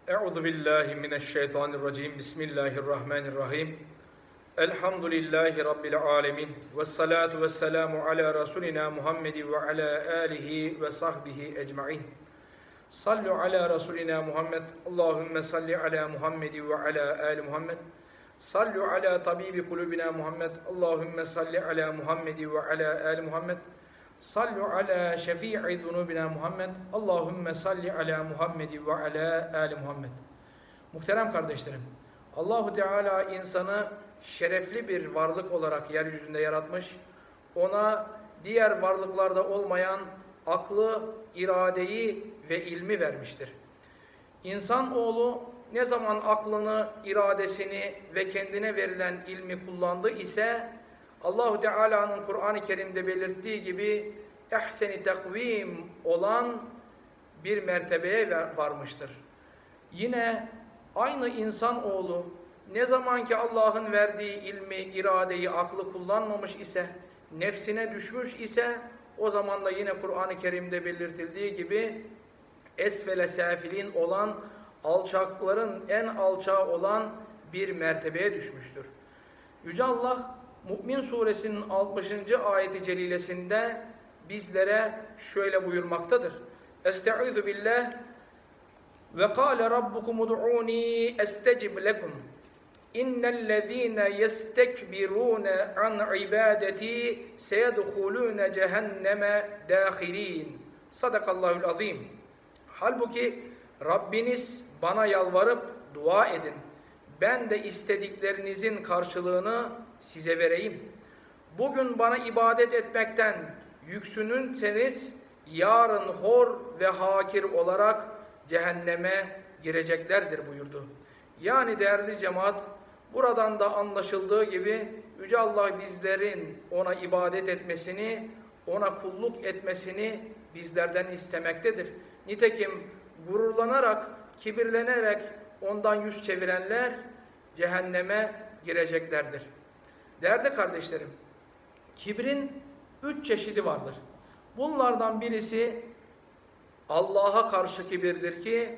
Euzu billahi mineşşeytanirracim. Bismillahirrahmanirrahim. Elhamdülillahi rabbil alamin. Ves salatu vesselamu ala rasulina Muhammedin ve ala alihi ve sahbihi ecmaîn. Sallu ala rasulina Muhammed. Allahumme salli ala Muhammedin ve ala ali Muhammed. Sallu ala tabibi kulubina Muhammed. Allahumme salli ala Muhammedin ve ala ali Muhammed. Sallu ala şefii zunubina Muhammed. Allahümme salli ala Muhammedin ve ala ali Muhammed. Muhterem kardeşlerim, Allahu Teala insanı şerefli bir varlık olarak yeryüzünde yaratmış. Ona diğer varlıklarda olmayan aklı, iradeyi ve ilmi vermiştir. İnsanoğlu ne zaman aklını, iradesini ve kendine verilen ilmi kullandı ise Allahu Teala'nın Kur'an-ı Kerim'de belirttiği gibi ehsen-i takvim olan bir mertebeye varmıştır. Yine aynı insanoğlu ne zaman ki Allah'ın verdiği ilmi, iradeyi, aklı kullanmamış ise, nefsine düşmüş ise o zaman da yine Kur'an-ı Kerim'de belirtildiği gibi esfele safilin olan, alçakların en alçağı olan bir mertebeye düşmüştür. Yüce Allah Mü'min suresinin 60. ayeti celilesinde bizlere şöyle buyurmaktadır. Estaizu billah ve kâle rabbukum ud'ûni estecib lekum innellezîne yestekbirûne an ibâdeti seyedhulûne cehenneme dâhilîn. Sadakallahul azîm. Halbuki Rabbiniz bana yalvarıp dua edin. Ben de istediklerinizin karşılığını size vereyim. Bugün bana ibadet etmekten yüksünürseniz yarın hor ve hakir olarak cehenneme gireceklerdir buyurdu. Yani değerli cemaat, buradan da anlaşıldığı gibi Yüce Allah bizlerin ona ibadet etmesini, ona kulluk etmesini bizlerden istemektedir. Nitekim gururlanarak, kibirlenerek ondan yüz çevirenler cehenneme gireceklerdir. Değerli kardeşlerim, kibrin 3 çeşidi vardır. Bunlardan birisi Allah'a karşı kibirdir ki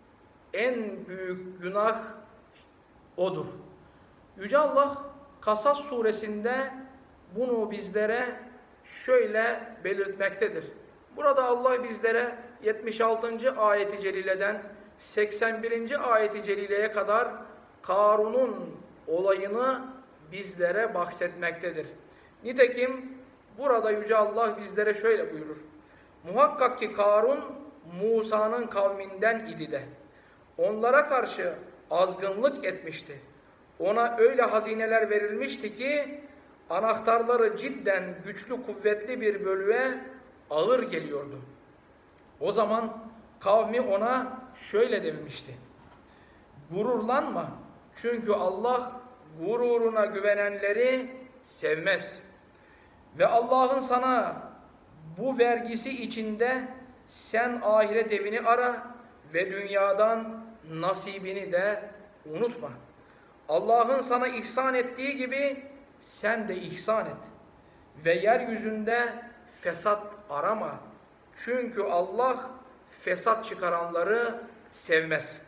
en büyük günah odur. Yüce Allah Kasas suresinde bunu bizlere şöyle belirtmektedir. Burada Allah bizlere 76. ayeti celileden 81. ayeti celileye kadar Karun'un olayını bizlere bahsetmektedir. Nitekim burada Yüce Allah bizlere şöyle buyurur. Muhakkak ki Karun Musa'nın kavminden idi de onlara karşı azgınlık etmişti. Ona öyle hazineler verilmişti ki anahtarları cidden güçlü kuvvetli bir bölüğe ağır geliyordu. O zaman kavmi ona şöyle demişti. Gururlanma, çünkü Allah gururuna güvenenleri sevmez. Ve Allah'ın sana bu vergisi içinde sen ahiret evini ara ve dünyadan nasibini de unutma. Allah'ın sana ihsan ettiği gibi sen de ihsan et. Ve yeryüzünde fesat arama. Çünkü Allah fesat çıkaranları sevmez.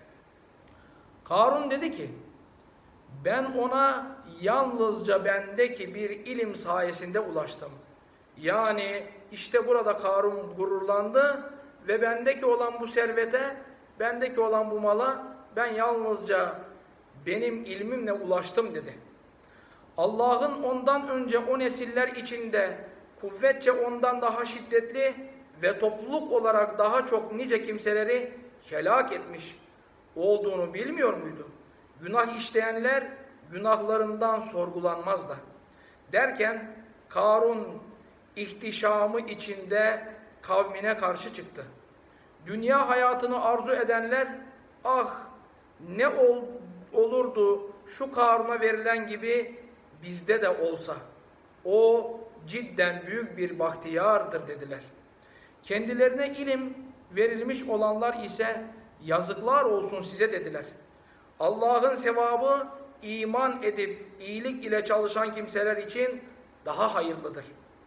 Karun dedi ki, ben ona yalnızca bendeki bir ilim sayesinde ulaştım. Yani işte burada Karun gururlandı ve bendeki olan bu servete, bendeki olan bu mala ben yalnızca benim ilmimle ulaştım dedi. Allah'ın ondan önce o nesiller içinde kuvvetçe ondan daha şiddetli ve topluluk olarak daha çok nice kimseleri helak etmiş olduğunu bilmiyor muydu? Günah işleyenler günahlarından sorgulanmaz da. Derken Karun ihtişamı içinde kavmine karşı çıktı. Dünya hayatını arzu edenler, ah ne olurdu şu Karun'a verilen gibi bizde de olsa. O cidden büyük bir bahtiyardır dediler. Kendilerine ilim verilmiş olanlar ise yazıklar olsun size dediler. Allah'ın sevabı iman edip iyilik ile çalışan kimseler için daha hayırlıdır.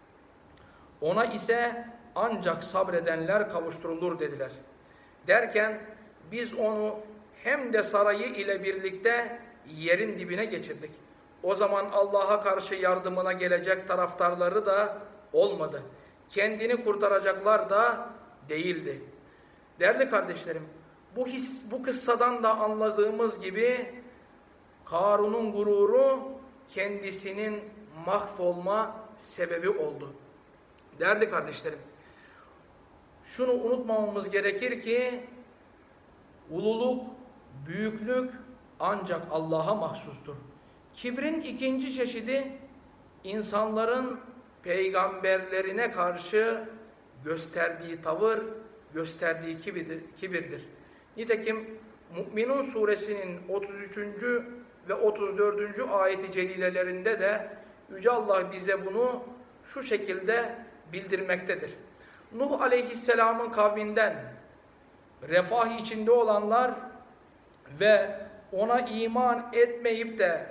Ona ise ancak sabredenler kavuşturulur dediler. Derken biz onu hem de sarayı ile birlikte yerin dibine geçirdik. O zaman Allah'a karşı yardımına gelecek taraftarları da olmadı. Kendini kurtaracaklar da değildi. Değerli kardeşlerim, bu kıssadan da anladığımız gibi Karun'un gururu kendisinin mahvolma sebebi oldu. Değerli kardeşlerim, şunu unutmamamız gerekir ki ululuk, büyüklük ancak Allah'a mahsustur. Kibrin ikinci çeşidi insanların peygamberlerine karşı gösterdiği tavır, gösterdiği kibirdir. Nitekim Mü'minun suresinin 33. ve 34. ayeti celilelerinde de Yüce Allah bize bunu şu şekilde bildirmektedir. Nuh aleyhisselamın kavminden refah içinde olanlar ve ona iman etmeyip de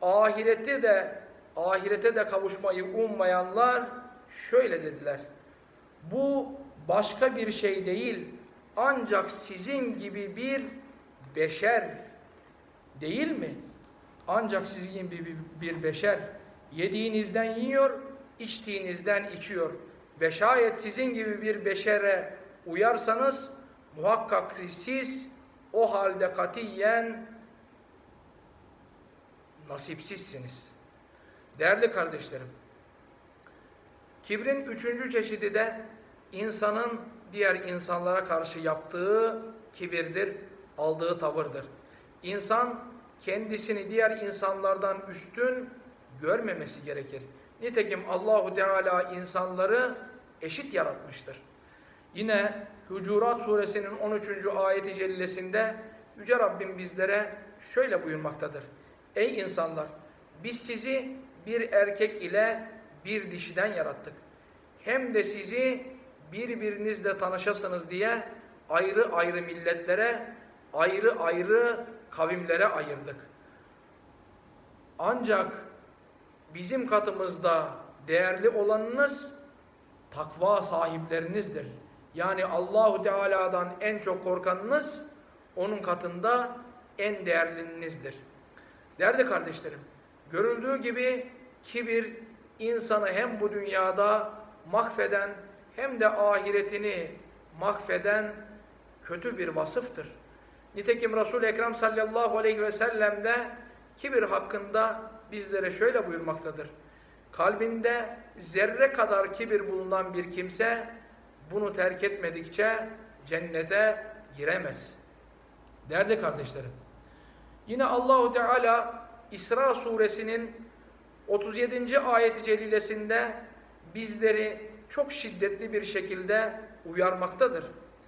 ahirete de kavuşmayı ummayanlar şöyle dediler: bu başka bir şey değil, ancak sizin gibi bir beşer değil mi? Ancak sizin gibi bir beşer, yediğinizden yiyor, içtiğinizden içiyor ve şayet sizin gibi bir beşere uyarsanız muhakkak siz o halde katiyen nasipsizsiniz. Değerli kardeşlerim, kibrin üçüncü çeşidi de insanın diğer insanlara karşı yaptığı kibirdir, aldığı tavırdır. İnsan kendisini diğer insanlardan üstün görmemesi gerekir. Nitekim Allahu Teala insanları eşit yaratmıştır. Yine Hucurat suresinin 13. ayeti cellesinde Yüce Rabbim bizlere şöyle buyurmaktadır: ey insanlar, biz sizi bir erkek ile bir dişiden yarattık. Hem de sizi birbirinizle tanışasınız diye ayrı ayrı milletlere, ayrı ayrı kavimlere ayırdık. Ancak bizim katımızda değerli olanınız takva sahiplerinizdir. Yani Allahu Teala'dan en çok korkanınız onun katında en değerlinizdir. Değerli kardeşlerim, görüldüğü gibi kibir insanı hem bu dünyada mahveden hem de ahiretini mahveden kötü bir vasıftır. Nitekim Resul-i Ekrem sallallahu aleyhi ve sellem de kibir hakkında bizlere şöyle buyurmaktadır: kalbinde zerre kadar kibir bulunan bir kimse bunu terk etmedikçe cennete giremez. Değerli kardeşlerim, yine Allahu Teala İsra suresinin 37. ayet-i celilesinde bizleri çok şiddetli bir şekilde uyarmaktadır.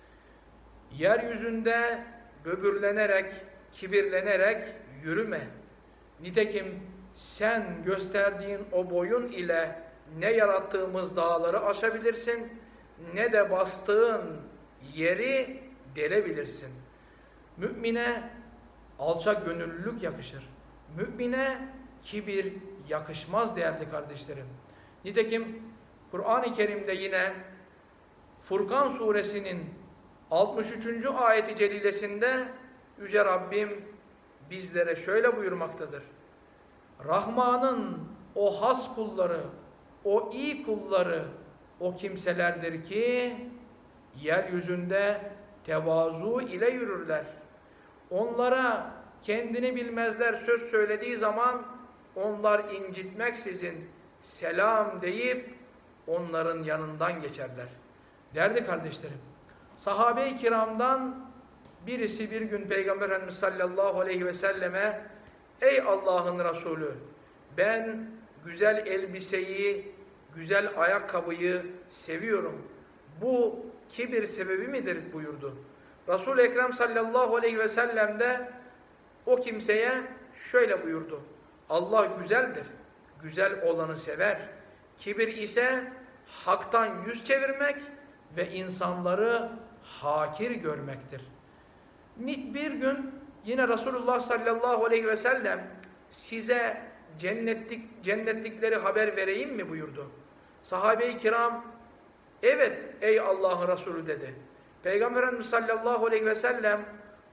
Yeryüzünde böbürlenerek, kibirlenerek yürüme. Nitekim sen gösterdiğin o boyun ile ne yarattığımız dağları aşabilirsin, ne de bastığın yeri delebilirsin. Mümine alçak gönüllülük yakışır. Mümine kibir yakışmaz değerli kardeşlerim. Nitekim Kur'an-ı Kerim'de yine Furkan suresinin 63. ayeti celilesinde Yüce Rabbim bizlere şöyle buyurmaktadır: Rahman'ın o has kulları, o iyi kulları o kimselerdir ki yeryüzünde tevazu ile yürürler. Onlara kendini bilmezler söz söylediği zaman onlar incitmeksizin selam deyip onların yanından geçerler. Değerli kardeşlerim, sahabe-i kiramdan birisi bir gün Peygamber Efendimiz sallallahu aleyhi ve selleme: ey Allah'ın Resulü, ben güzel elbiseyi, güzel ayakkabıyı seviyorum. Bu kibir sebebi midir buyurdu. Resul-i Ekrem sallallahu aleyhi ve sellem de o kimseye şöyle buyurdu: Allah güzeldir, güzel olanı sever. Kibir ise haktan yüz çevirmek ve insanları hakir görmektir. Bir gün yine Resulullah sallallahu aleyhi ve sellem size cennetlikleri haber vereyim mi buyurdu. Sahabe-i kiram evet ey Allah'ın Resulü dedi. Peygamber Efendimiz sallallahu aleyhi ve sellem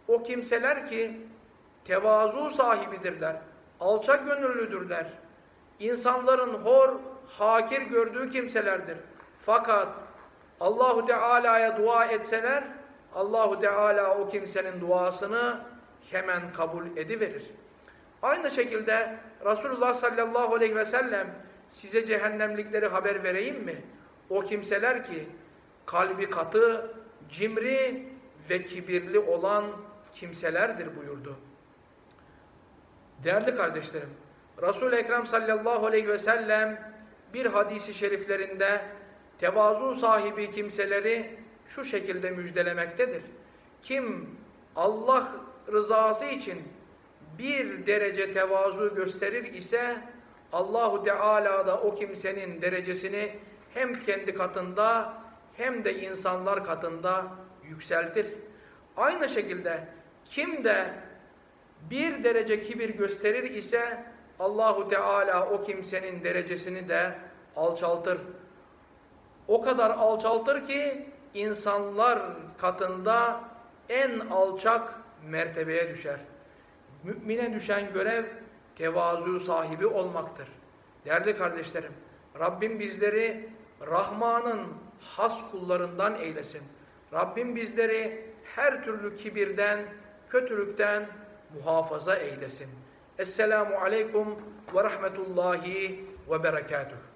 o kimseler ki tevazu sahibidirler, alçak gönüllüdürler. İnsanların hor, hakir gördüğü kimselerdir. Fakat Allahu Teala'ya dua etseler, Allahu Teala o kimsenin duasını hemen kabul ediverir. Aynı şekilde Resulullah sallallahu aleyhi ve sellem size cehennemlikleri haber vereyim mi? O kimseler ki kalbi katı, cimri ve kibirli olan kimselerdir buyurdu. Değerli kardeşlerim, Resul-i Ekrem sallallahu aleyhi ve sellem bir hadisi şeriflerinde tevazu sahibi kimseleri şu şekilde müjdelemektedir. Kim Allah rızası için bir derece tevazu gösterir ise Allahu Teala da o kimsenin derecesini hem kendi katında hem de insanlar katında yükseltir. Aynı şekilde kim de bir derece kibir gösterir ise Allahu Teala o kimsenin derecesini de alçaltır. O kadar alçaltır ki insanlar katında en alçak mertebeye düşer. Mümine düşen görev tevazu sahibi olmaktır. Değerli kardeşlerim, Rabbim bizleri Rahman'ın has kullarından eylesin. Rabbim bizleri her türlü kibirden, kötülükten muhafaza eylesin. Esselamu aleyküm ve rahmetullahi ve berekatuhu.